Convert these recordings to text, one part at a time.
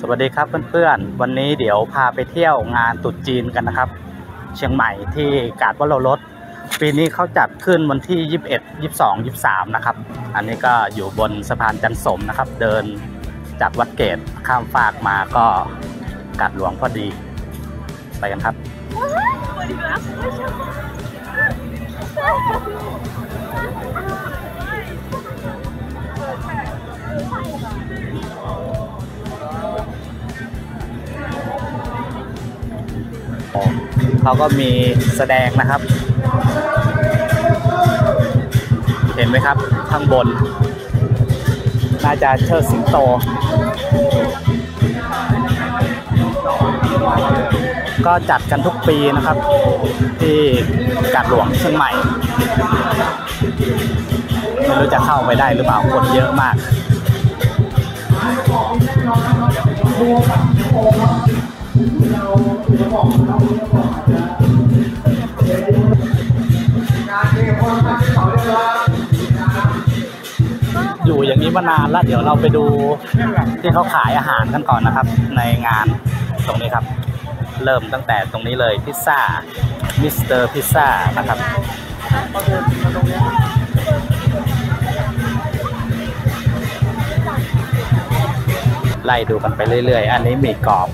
วัสดีครับเพื่อนๆวันนี้เดี๋ยวพาไปเที่ยวงานตรุษจีนกันนะครับเชียงใหม่ที่กาดวโรรสปีนี้เขาจัดขึ้นวันที่21 22 23นะครับอันนี้ก็อยู่บนสะพานจันสมนะครับเดินจากวัดเกตข้ามฟากมาก็กาดหลวงพอดีไปกันครับเขาก็มีแสดงนะครับเห็นไหมครับข้างบนน่าจะเชิดสิงโตก็จัดกันทุกปีนะครับที่กาดหลวงเชียงใหม่ไม่รู้จะเข้าไปได้หรือเปล่าคนเยอะมากอยู่อย่างนี้มานานแล้วเดี๋ยวเราไปดูที่เขาขายอาหารกันก่อนนะครับในงานตรงนี้ครับเริ่มตั้งแต่ตรงนี้เลยพิซซ่ามิสเตอร์พิซซ่านะครับไล่ดูกันไปเรื่อยๆอันนี้หมี่กรอบ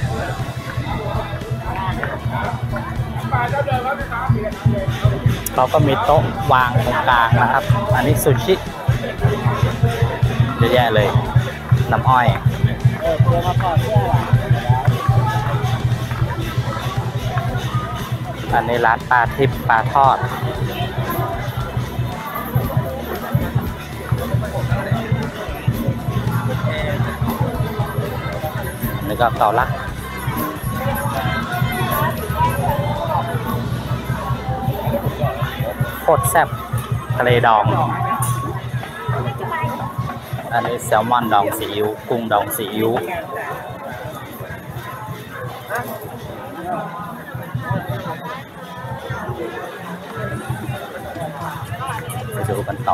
เขาก็มีโต๊ะวางตรงกลางนะครับอันนี้ซูชิเยอะแยะเลยน้ำอ้อยอันนี้ร้านปลาทิพย์ปลาทอดนี่ก็เกาลัดโคตรแซ่บทะเลดองอันนี้แซลมอนดองซีอิ๊วกุ้งดองซีอิ๊วไปดูกันต่อ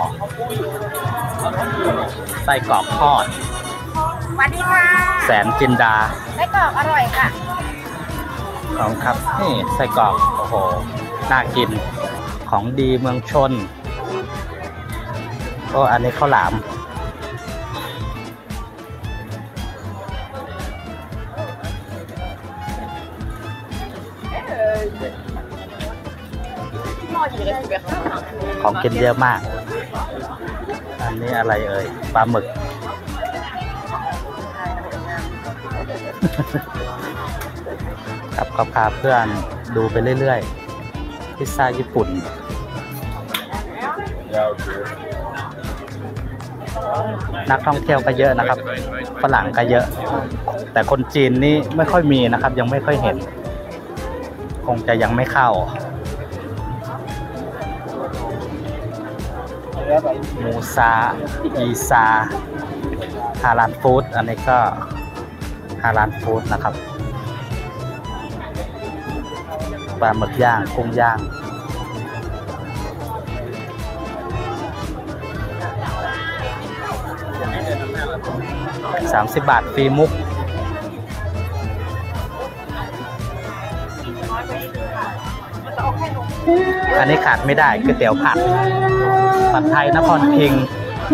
ไส้กรอกทอดสวัสดีค่ะแสนจินดาไส้กรอกอร่อยค่ะของครับนี่ไส้กรอกโอ้โหน่ากินของดีเมืองชนก็อันนี้ข้าวหลามของกินเยอะมากอันนี้อะไรเอ่ยปลาหมึกครับก็พาเพื่อนดูไปเรื่อยๆพิซซ่าญี่ปุ่นนักท่องเที่ยวก็เยอะนะครับฝรั่งก็เยอะแต่คนจีนนี่ไม่ค่อยมีนะครับยังไม่ค่อยเห็นคงจะยังไม่เข้ามูซาอีซาฮาลาลฟู้ดอันนี้ก็ฮาลาลฟู้ดนะครับปลาหมึกย่างกุ้งย่าง30 บาทฟรีมุกอันนี้ขาดไม่ได้ก๋วยเตี๋ยวผัดไทยนครพิงค์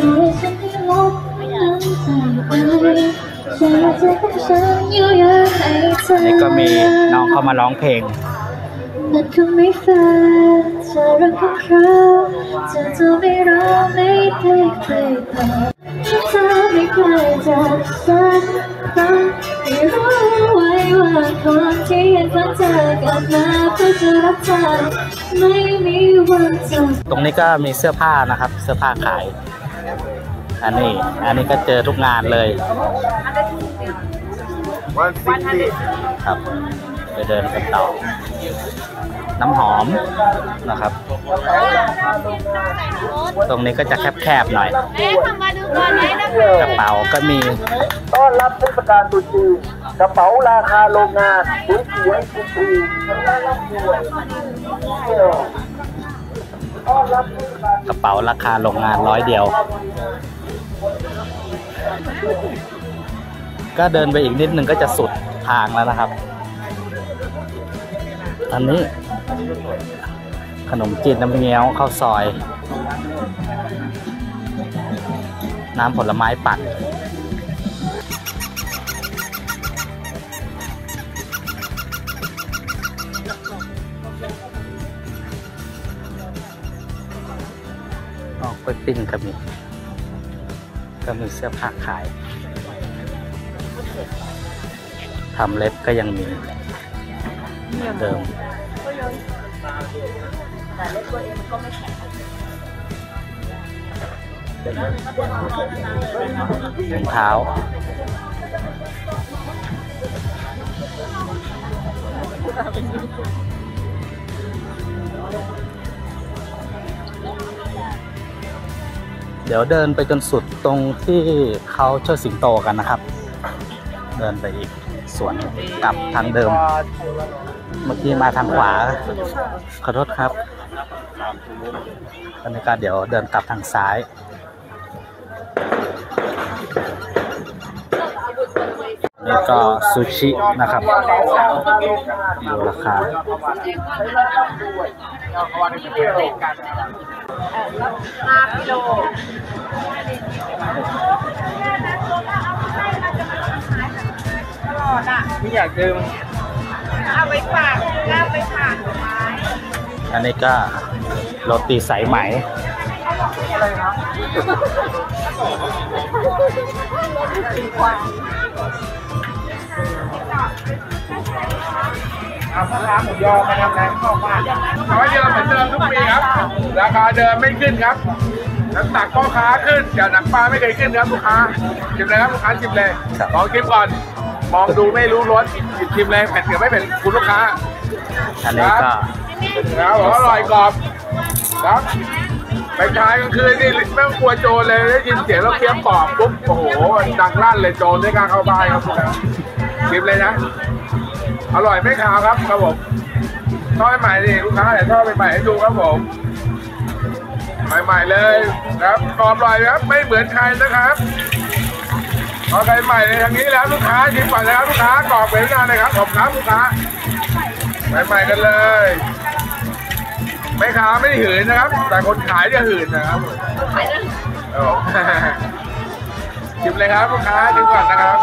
นี่ก็มีน้องเข้ามาร้องเพลงมันคงไม่แฟร์เธอรักของเขาเธอจะไม่รอไม่ได้ใครต่อเธอไม่เคยจะสักครั้งไม่รู้ไว้ว่าคนที่ยังฝันเธอกลับมาเพื่อจะรักเธอไม่มีวันจบตรงนี้ก็มีเสื้อผ้านะครับเสื้อผ้าขายอันนี้ก็เจอทุกงานเลยครับไปเดินกันต่อน้ำหอมนะครับตรงนี้ก็จะแคบๆหน่อยกระเป๋าก็มีต้อนรับเทศกาลตรุษจีนกระเป๋าราคาโรงงานสวยๆฟรีๆทั้งนั้นรับด้วยกระเป๋าราคาโรงงาน100 เดียวก็เดินไปอีกนิดนึงก็จะสุดทางแล้วนะครับอันนี้ขนมจีนน้ำเงี้ยวข้าวซอยน้ำผลไม้ปั่นออกไปปิ้งก็มีเสื้อผ้าขายทำเล็บก็ยังมีเดิมรองเท้าเดี๋ยวเดินไปจนสุดตรงที่เขาเชิดสิงโตกันนะครับเดินไปอีกสวนกลับทางเดิมเมื่อกี้มาทางขวาขอโทษครับตอนนี้ก็เดี๋ยวเดินกลับทางซ้ายนี่ก็ซูชินะครับดูราคา 5 กิโลตลอดอ่ะไม่อยากดื่มเอาไปฝากย่าไปฝากไม้อันนี้ก็โรตีสายไหมร้านหมูยอมาทำแรงเข้าบ้านร้อยเดียวเหมือนเดิมทุกปีครับราคาเดิมไม่ขึ้นครับน้ำหนักพ่อค้าขึ้นแต่หนักปลาไม่เคยขึ้นครับลูกค้าชิมเลยครับลูกค้าชิมเลยลองชิมก่อนมองดูไม่รู้รสชิมเลยแผ่นเกือบไม่เป็นคุณลูกค้าอันนี้ก็ครับอร่อยกรอบครับไปขายกลางคืนนี่ไม่ต้องกลัวโจรเลยได้ยินเสียงแล้วเคี้ยวกรอบปุ๊บโอ้โหดังลั่นเลยโจรได้กล้าเข้าบ้านครับชิมเลยนะอร่อยไม่ขาวครับครับผมทอดใหม่ดิลูกค้าเดี๋ยวทอดใหม่ให้ดูครับผมใหม่ๆเลยครับกรอบอร่อยครับไม่เหมือนใครนะครับพอใครใหม่ในทางนี้แล้วลูกค้าชิมก่อนนะครับลูกค้ากรอบเหมือนกันนะครับผมครับลูกค้าใหม่ๆกันเลยไม่ขาวไม่หืนนะครับแต่คนขายจะหืนนะครับชิมเลยครับลูกค้าชิมก่อนนะครับ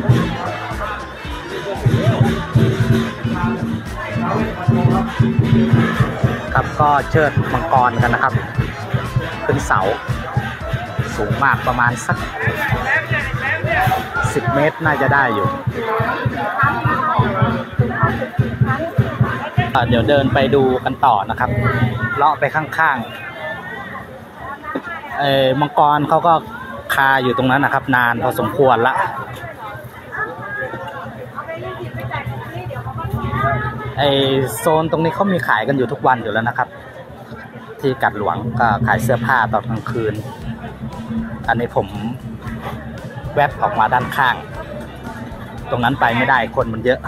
ครับก็เชิดมังกรกันนะครับขึ้นเสาสูงมากประมาณสัก10 เมตรน่าจะได้อยู่เดี๋ยวเดินไปดูกันต่อนะครับเลาะไปข้างๆมังกรเขาก็คาอยู่ตรงนั้นนะครับนานพอสมควรละโซนตรงนี้เขามีขายกันอยู่ทุกวันอยู่แล้วนะครับที่กัดหลวงก็ขายเสื้อผ้าตอนกลางคืนอันนี้ผมแวบออกมาด้านข้างตรงนั้นไปไม่ได้คนมันเยอะ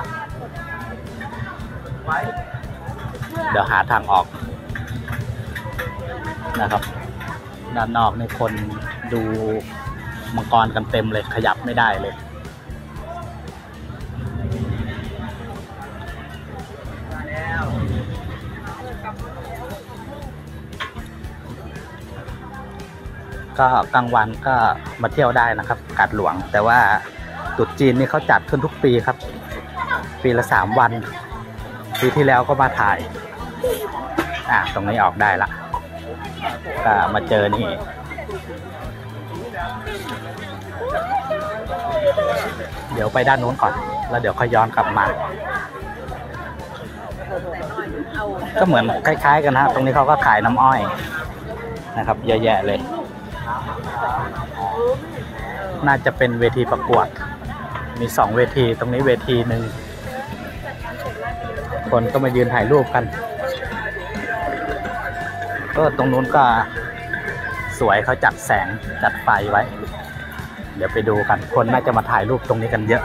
เดี๋ยวหาทางออกนะครับด้านนอกนี่คนดูมังกรกันเต็มเลยขยับไม่ได้เลยก็กลางวันก็มาเที่ยวได้นะครับกาดหลวงแต่ว่าตรุษจีนนี่เขาจัดขึ้นทุกปีครับปีละ3 วันปีที่แล้วก็มาถ่ายตรงนี้ออกได้ละก็มาเจอนี่เดี๋ยวไปด้านนู้นก่อนแล้วเดี๋ยวค่อยย้อนกลับมาก็เหมือนคล้ายๆกันนะตรงนี้เขาก็ขายน้ำอ้อยนะครับเยอะแยะเลยน่าจะเป็นเวทีประกวดมี2 เวทีตรงนี้เวทีหนึ่งคนก็มายืนถ่ายรูปกันก็ตรงนู้นก็สวยเขาจัดแสงจัดไฟไว้เดี๋ยวไปดูกันคนน่าจะมาถ่ายรูปตรงนี้กันเยอะ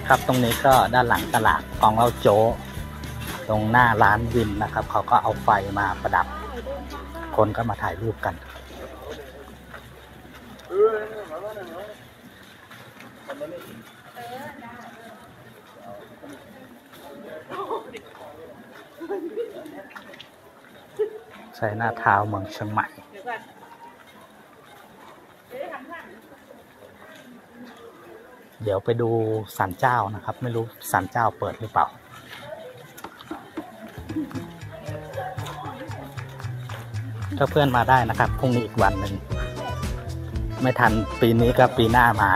ครับตรงนี้ก็ด้านหลังตลาดกองเล่าโจ๊ตรงหน้าร้านวินนะครับเขาก็เอาไฟมาประดับคนก็มาถ่ายรูปกันใช้หน้าเท้าเมืองเชียงใหม่เดี๋ยวไปดูศาลเจ้านะครับไม่รู้ศาลเจ้าเปิดหรือเปล่าถ้าเพื่อนมาได้นะครับพรุ่งนี้อีกวันหนึ่งไม่ทันปีนี้ก็ปีหน้ามา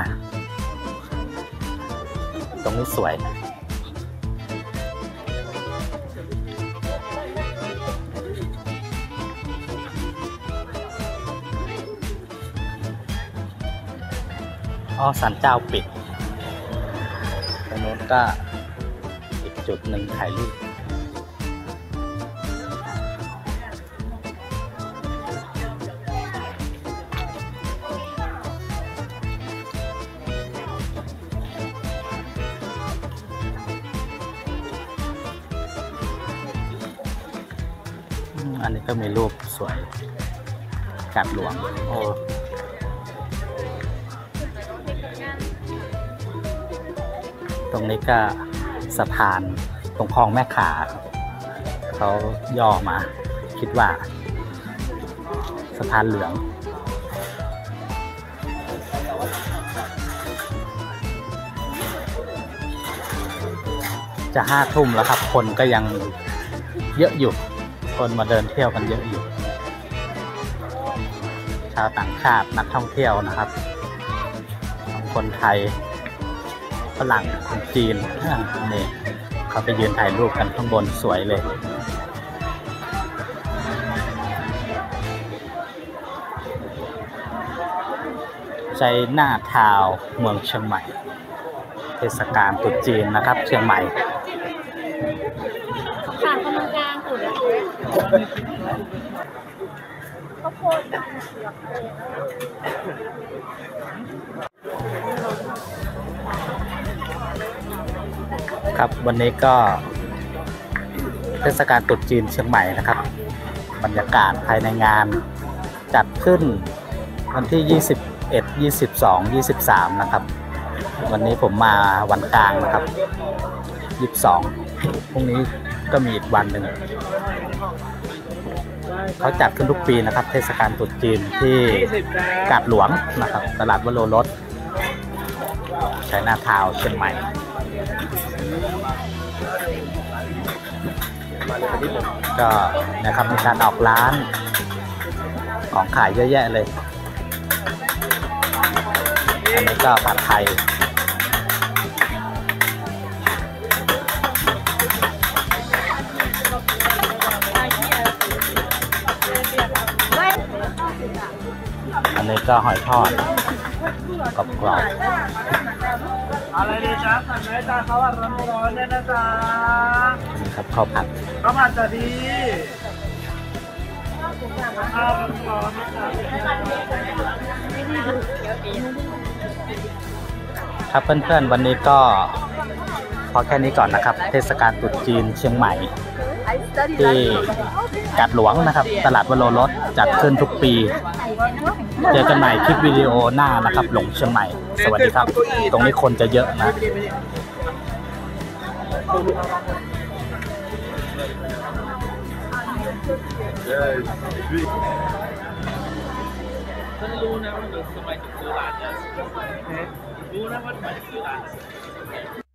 ตรงนี้สวยอ๋อศาลเจ้าปิดตรงนู้นก็อีกจุดหนึ่งถ่ายรูปอันนี้ก็มีรูปสวยกาดหลวงโอ้ตรงนี้ก็สะพานตรงคลองแม่ขาเขาย่อมาคิดว่าสะพานเหลืองจะ5 ทุ่มแล้วครับคนก็ยังเยอะอยู่คนมาเดินเที่ยวกันเยอะอยู่ชาวต่างชาตินักท่องเที่ยวนะครับคนไทยฝรั่งคนจีนนี่เขาไปยืนถ่ายรูปกันข้างบนสวยเลยใจหน้าทาวเมืองเชียงใหม่เทศกาลตรุษจีนนะครับเชียงใหม่ค่ะกำลังกลางสุดข้าวโพดครับวันนี้ก็เทศกาลตรุษจีนเชียงใหม่นะครับบรรยากาศภายในงานจัดขึ้นวันที่21 22 23นะครับวันนี้ผมมาวันกลางนะครับ22พรุ่งนี้ก็มีอีกวันหนึ่งเขาจัดขึ้นทุกปีนะครับเทศกาลตรุษจีนที่กาดหลวงนะครับตลาดวโรรสชัยนาทาวน์เชียงใหม่ก็นะครับมีการออกร้านของขายเยอะแยะเลยอันนี้ก็ผัดไทยอันนี้ก็หอยทอดกรอบๆอะไรดีจ๊ะสั่งไหนจ๊ะข้าวผัดร้อนๆเนี่ยนะจ๊ะนี่ครับข้าวผัดจะดีข้าวร้อนๆนะจ๊ะครับเพื่อนๆวันนี้ก็พอแค่นี้ก่อนนะครับเทศกาลตรุษจีนเชียงใหม่ที่กาดหลวงนะครับตลาดวโรรสจัดขึ้นทุกปีเจอกันใหม่คลิปวิดีโอหน้านะครับหลงเชียงใหม่สวัสดีครับตรงนี้คนจะเยอะนะรู้นะว่าทำไมถึงซื้อร้านนี้รู้นะว่าทำไมถึงซื้อร้าน